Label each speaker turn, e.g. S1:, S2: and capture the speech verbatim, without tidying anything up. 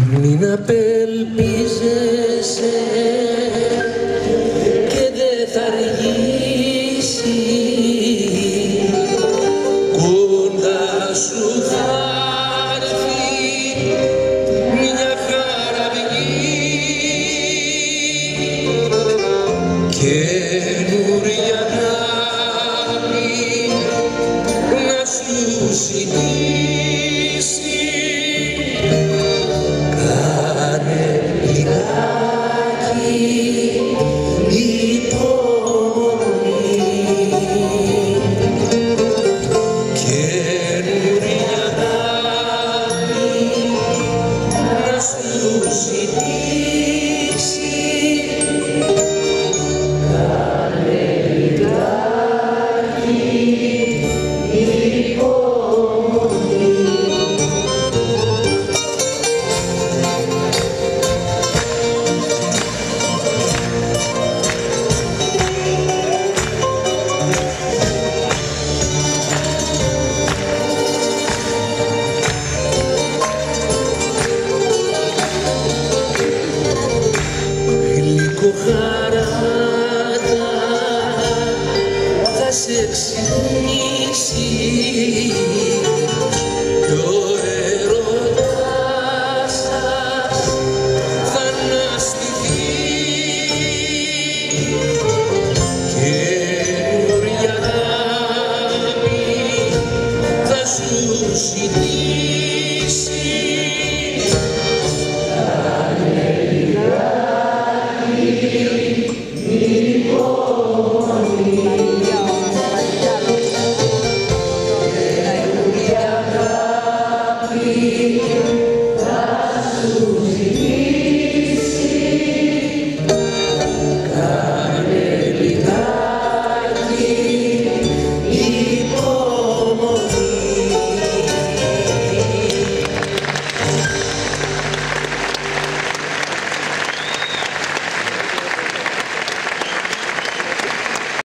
S1: Μην απελπίζεσαι και δεν θα αργήσει, κοντά σου θα έρθει μια χαραυγή, καινούρια αγάπη να σου ζητήσει. Κάνε λιγάκι υπομονή, καινούρια αγάπη να σου ζητήσει.